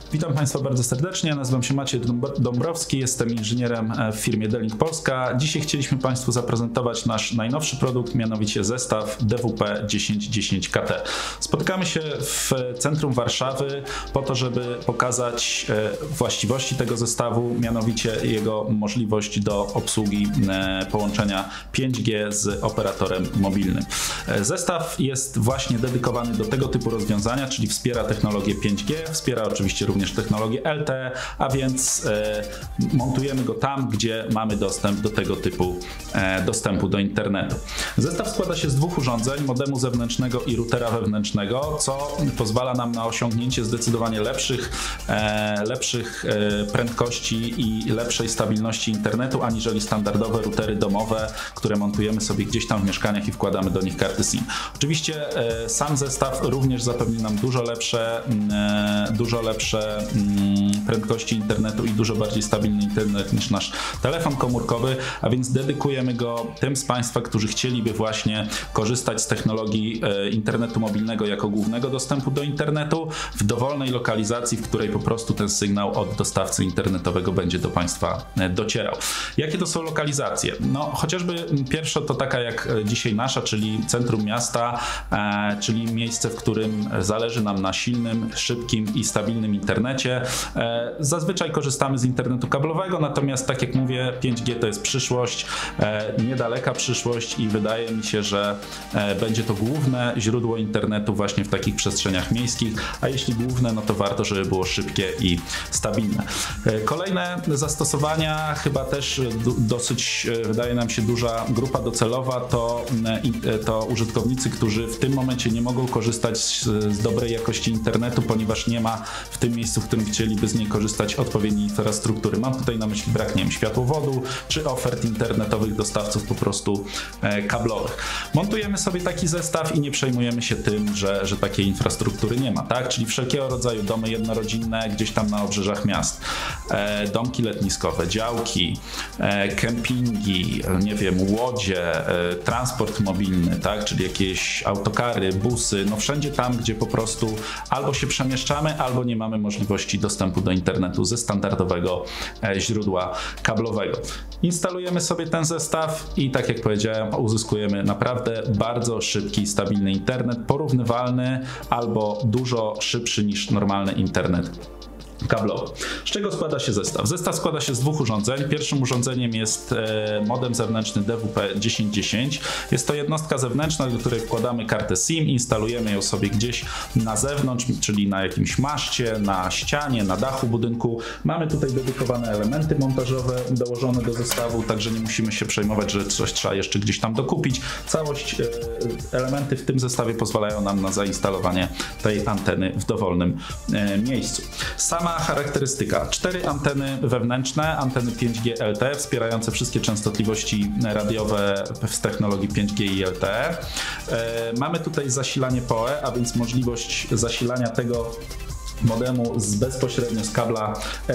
Witam Państwa bardzo serdecznie, nazywam się Maciej Dąbrowski, jestem inżynierem w firmie D-Link Polska. Dzisiaj chcieliśmy Państwu zaprezentować nasz najnowszy produkt, mianowicie zestaw DWP-1010KT. Spotykamy się w centrum Warszawy po to, żeby pokazać właściwości tego zestawu, mianowicie jego możliwość do obsługi połączenia 5G z operatorem mobilnym. Zestaw jest właśnie dedykowany do tego typu rozwiązania, czyli wspiera technologię 5G, wspiera oczywiście również technologię LTE, a więc montujemy go tam, gdzie mamy dostęp do tego typu dostępu do internetu. Zestaw składa się z dwóch urządzeń, modemu zewnętrznego i routera wewnętrznego, co pozwala nam na osiągnięcie zdecydowanie lepszych prędkości i lepszej stabilności internetu, aniżeli standardowe routery domowe, które montujemy sobie gdzieś tam w mieszkaniach i wkładamy do nich karty SIM. Oczywiście sam zestaw również zapewni nam dużo lepsze prędkości internetu i dużo bardziej stabilny internet niż nasz telefon komórkowy, a więc dedykujemy go tym z Państwa, którzy chcieliby właśnie korzystać z technologii internetu mobilnego jako głównego dostępu do internetu w dowolnej lokalizacji, w której po prostu ten sygnał od dostawcy internetowego będzie do Państwa docierał. Jakie to są lokalizacje? No chociażby pierwsza to taka jak dzisiaj nasza, czyli centrum miasta, czyli miejsce, w którym zależy nam na silnym, szybkim i stabilnym internecie. Zazwyczaj korzystamy z internetu kablowego, natomiast tak jak mówię, 5G to jest przyszłość, niedaleka przyszłość i wydaje mi się, że będzie to główne źródło internetu właśnie w takich przestrzeniach miejskich, a jeśli główne, no to warto, żeby było szybkie i stabilne. Kolejne zastosowania, chyba też dosyć, wydaje nam się, duża grupa docelowa, to użytkownicy, którzy w tym momencie nie mogą korzystać z dobrej jakości internetu, ponieważ nie ma w tym miejscu, w którym chcieliby z niej korzystać, odpowiedniej infrastruktury. Mam tutaj na myśli brak, nie wiem, światłowodu, czy ofert internetowych dostawców po prostu kablowych. Montujemy sobie taki zestaw i nie przejmujemy się tym, że takiej infrastruktury nie ma, tak? Czyli wszelkiego rodzaju domy jednorodzinne gdzieś tam na obrzeżach miast, domki letniskowe, działki, kempingi, nie wiem, łodzie, transport mobilny, tak? Czyli jakieś autokary, busy, no wszędzie tam, gdzie po prostu albo się przemieszczamy, albo nie mamy możliwości dostępu do internetu ze standardowego źródła kablowego. Instalujemy sobie ten zestaw i tak jak powiedziałem, uzyskujemy naprawdę bardzo szybki, stabilny internet, porównywalny albo dużo szybszy niż normalny internet kablowy. Z czego składa się zestaw? Zestaw składa się z dwóch urządzeń. Pierwszym urządzeniem jest modem zewnętrzny DWP-1010. Jest to jednostka zewnętrzna, do której wkładamy kartę SIM, instalujemy ją sobie gdzieś na zewnątrz, czyli na jakimś maszcie, na ścianie, na dachu budynku. Mamy tutaj dedykowane elementy montażowe dołożone do zestawu, także nie musimy się przejmować, że coś trzeba jeszcze gdzieś tam dokupić. Całość, elementy w tym zestawie pozwalają nam na zainstalowanie tej anteny w dowolnym miejscu. Sama charakterystyka. 4 anteny wewnętrzne, anteny 5G LTE wspierające wszystkie częstotliwości radiowe z technologii 5G i LTE. Mamy tutaj zasilanie PoE, a więc możliwość zasilania tego modemu bezpośrednio z kabla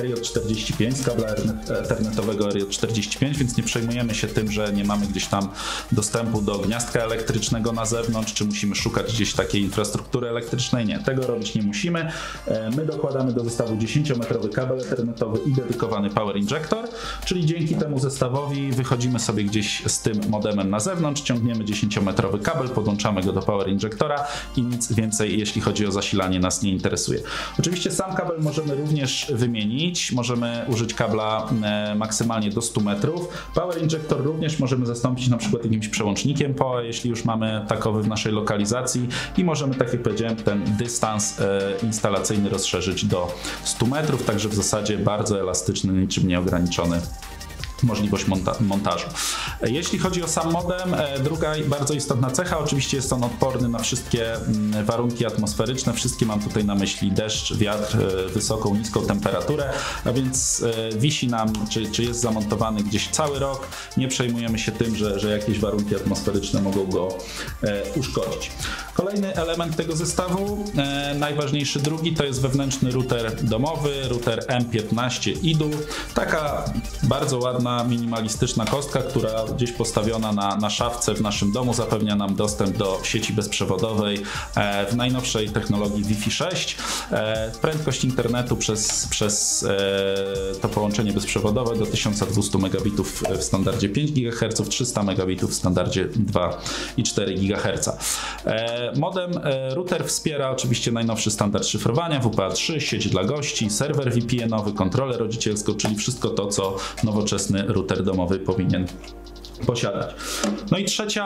RJ45, z kabla ethernetowego RJ45, więc nie przejmujemy się tym, że nie mamy gdzieś tam dostępu do gniazdka elektrycznego na zewnątrz, czy musimy szukać gdzieś takiej infrastruktury elektrycznej. Nie, tego robić nie musimy. My dokładamy do zestawu 10-metrowy kabel ethernetowy i dedykowany power injector, czyli dzięki temu zestawowi wychodzimy sobie gdzieś z tym modemem na zewnątrz, ciągniemy 10-metrowy kabel, podłączamy go do power injectora i nic więcej, jeśli chodzi o zasilanie, nas nie interesuje. Oczywiście sam kabel możemy również wymienić, możemy użyć kabla maksymalnie do 100 metrów. Power injector również możemy zastąpić na przykład jakimś przełącznikiem PoE, jeśli już mamy takowy w naszej lokalizacji i możemy, tak jak powiedziałem, ten dystans instalacyjny rozszerzyć do 100 metrów, także w zasadzie bardzo elastyczny, niczym nieograniczony możliwość montażu. Jeśli chodzi o sam modem, druga bardzo istotna cecha, oczywiście jest on odporny na wszystkie warunki atmosferyczne, wszystkie mam tutaj na myśli deszcz, wiatr, wysoką, niską temperaturę, a więc wisi nam, czy jest zamontowany gdzieś cały rok, nie przejmujemy się tym, że jakieś warunki atmosferyczne mogą go uszkodzić. Kolejny element tego zestawu, najważniejszy drugi, to jest wewnętrzny router domowy, router M15 IDU. Taka bardzo ładna, minimalistyczna kostka, która gdzieś postawiona na szafce w naszym domu zapewnia nam dostęp do sieci bezprzewodowej w najnowszej technologii Wi-Fi 6. Prędkość internetu przez to połączenie bezprzewodowe do 1200 megabitów w standardzie 5 GHz, 300 megabitów w standardzie 2,4 GHz. Modem router wspiera oczywiście najnowszy standard szyfrowania WPA3, sieć dla gości, serwer VPN-owy, kontrolę rodzicielską, czyli wszystko to, co nowoczesny router domowy powinien posiadać. No i trzeci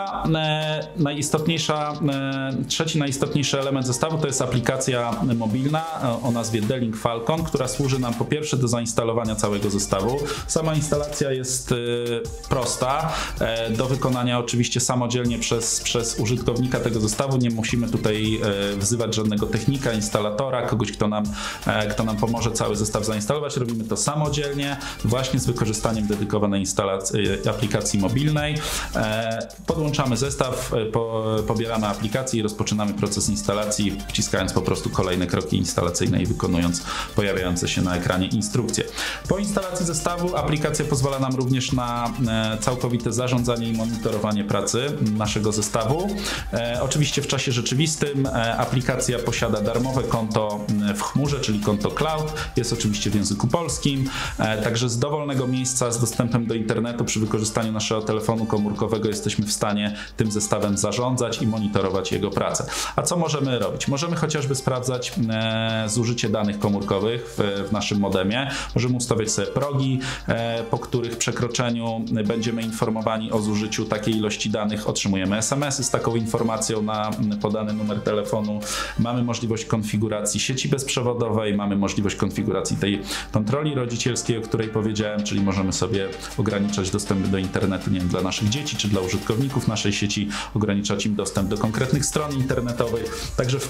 najistotniejszy element zestawu to jest aplikacja mobilna o nazwie D-Link Falcon, która służy nam po pierwsze do zainstalowania całego zestawu. Sama instalacja jest prosta, do wykonania oczywiście samodzielnie przez użytkownika tego zestawu. Nie musimy tutaj wzywać żadnego technika, instalatora, kogoś, kto nam pomoże cały zestaw zainstalować. Robimy to samodzielnie, właśnie z wykorzystaniem dedykowanej aplikacji mobilnej. Podłączamy zestaw, pobieramy aplikację i rozpoczynamy proces instalacji, wciskając po prostu kolejne kroki instalacyjne i wykonując pojawiające się na ekranie instrukcje. Po instalacji zestawu aplikacja pozwala nam również na całkowite zarządzanie i monitorowanie pracy naszego zestawu. Oczywiście w czasie rzeczywistym aplikacja posiada darmowe konto w chmurze, czyli konto cloud. Jest oczywiście w języku polskim. Także z dowolnego miejsca z dostępem do internetu przy wykorzystaniu naszego telefonu komórkowego jesteśmy w stanie tym zestawem zarządzać i monitorować jego pracę. A co możemy robić? Możemy chociażby sprawdzać zużycie danych komórkowych w naszym modemie. Możemy ustawiać sobie progi, po których przekroczeniu będziemy informowani o zużyciu takiej ilości danych. Otrzymujemy SMS-y z taką informacją na podany numer telefonu. Mamy możliwość konfiguracji sieci bezprzewodowej, mamy możliwość konfiguracji tej kontroli rodzicielskiej, o której powiedziałem, czyli możemy sobie ograniczać dostęp do internetu, nie wiem, dla naszych dzieci czy dla użytkowników naszej sieci, ograniczać im dostęp do konkretnych stron internetowych. Także w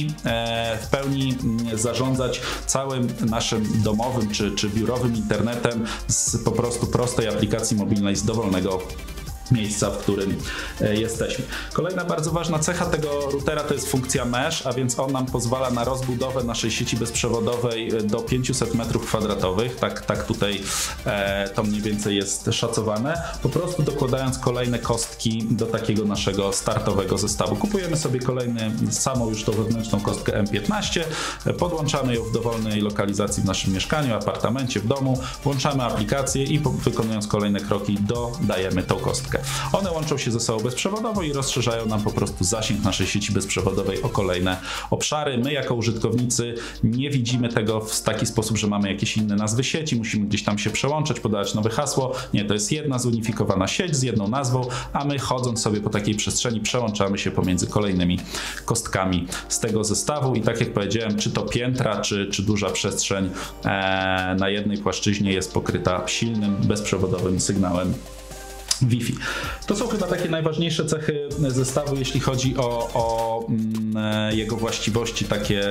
pełni zarządzać całym naszym domowym czy biurowym internetem z po prostu prostej aplikacji mobilnej z dowolnego miejsca, w którym jesteśmy. Kolejna bardzo ważna cecha tego routera to jest funkcja mesh, a więc on nam pozwala na rozbudowę naszej sieci bezprzewodowej do 500 m2. Tak tutaj to mniej więcej jest szacowane. Po prostu dokładając kolejne kostki do takiego naszego startowego zestawu. Kupujemy sobie samą już tą wewnętrzną kostkę M15, podłączamy ją w dowolnej lokalizacji w naszym mieszkaniu, apartamencie, w domu, włączamy aplikację i wykonując kolejne kroki dodajemy tą kostkę. One łączą się ze sobą bezprzewodowo i rozszerzają nam po prostu zasięg naszej sieci bezprzewodowej o kolejne obszary. My jako użytkownicy nie widzimy tego w taki sposób, że mamy jakieś inne nazwy sieci, musimy gdzieś tam się przełączać, podawać nowe hasło. Nie, to jest jedna zunifikowana sieć z jedną nazwą, a my chodząc sobie po takiej przestrzeni przełączamy się pomiędzy kolejnymi kostkami z tego zestawu i tak jak powiedziałem, czy to piętra, czy duża przestrzeń na jednej płaszczyźnie jest pokryta silnym, bezprzewodowym sygnałem Wi-Fi. To są chyba takie najważniejsze cechy zestawu, jeśli chodzi o jego właściwości takie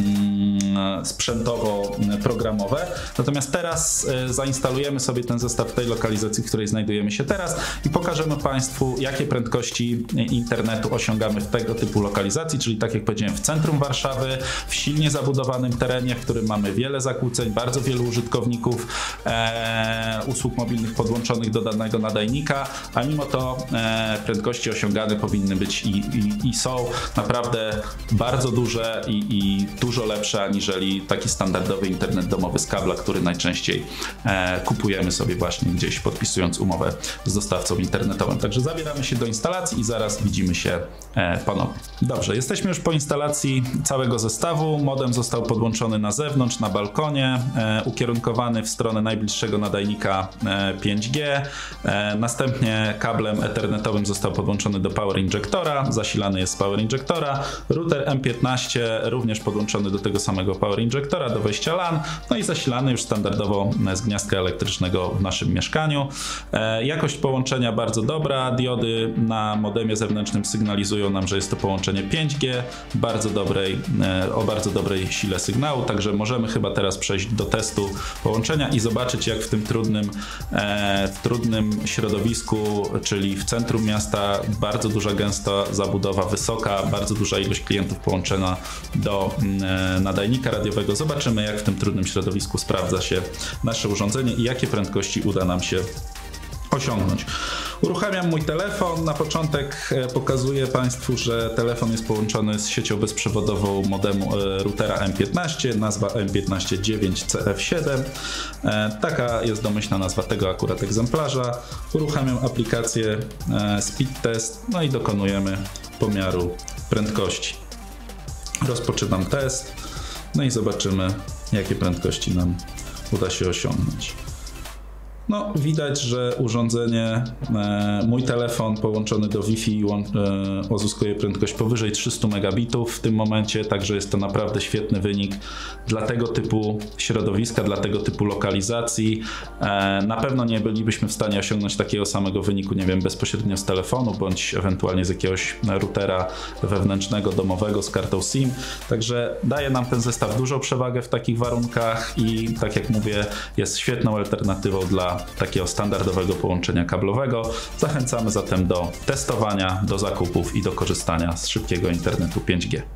sprzętowo-programowe. Natomiast teraz zainstalujemy sobie ten zestaw w tej lokalizacji, w której znajdujemy się teraz i pokażemy Państwu, jakie prędkości internetu osiągamy w tego typu lokalizacji, czyli tak jak powiedziałem, w centrum Warszawy, w silnie zabudowanym terenie, w którym mamy wiele zakłóceń, bardzo wielu użytkowników usług mobilnych podłączonych do danego nadajnika, a mimo to prędkości osiągane powinny być i są naprawdę bardzo duże i dużo lepsze aniżeli taki standardowy internet domowy z kabla, który najczęściej kupujemy sobie właśnie gdzieś podpisując umowę z dostawcą internetowym. Także zabieramy się do instalacji i zaraz widzimy się ponownie. Dobrze, jesteśmy już po instalacji całego zestawu. Modem został podłączony na zewnątrz, na balkonie, ukierunkowany w stronę najbliższego nadajnika 5G. Następnie kablem ethernetowym został podłączony do power injektora, zasilany jest z power injektora. Router M15 również podłączony do tego samego power injectora do wejścia LAN, no i zasilany już standardowo z gniazdka elektrycznego w naszym mieszkaniu. Jakość połączenia bardzo dobra, diody na modemie zewnętrznym sygnalizują nam, że jest to połączenie 5G, o bardzo dobrej sile sygnału, także możemy chyba teraz przejść do testu połączenia i zobaczyć, jak w tym trudnym środowisku, czyli w centrum miasta, bardzo duża, gęsta zabudowa, wysoka, bardzo duża ilość klientów połączona do nadajnika radiowego. Zobaczymy, jak w tym trudnym środowisku sprawdza się nasze urządzenie i jakie prędkości uda nam się osiągnąć. Uruchamiam mój telefon. Na początek pokazuję Państwu, że telefon jest połączony z siecią bezprzewodową modemu routera M15, nazwa M15-9CF7. Taka jest domyślna nazwa tego akurat egzemplarza. Uruchamiam aplikację Speed Test, no i dokonujemy pomiaru prędkości. Rozpoczynam test, no i zobaczymy, jakie prędkości nam uda się osiągnąć. No, widać, że urządzenie, mój telefon połączony do Wi-Fi uzyskuje prędkość powyżej 300 megabitów w tym momencie, także jest to naprawdę świetny wynik dla tego typu środowiska, dla tego typu lokalizacji. Na pewno nie bylibyśmy w stanie osiągnąć takiego samego wyniku, nie wiem, bezpośrednio z telefonu, bądź ewentualnie z jakiegoś routera wewnętrznego, domowego z kartą SIM. Także daje nam ten zestaw dużą przewagę w takich warunkach i, tak jak mówię, jest świetną alternatywą dla takiego standardowego połączenia kablowego. Zachęcamy zatem do testowania, do zakupów i do korzystania z szybkiego internetu 5G.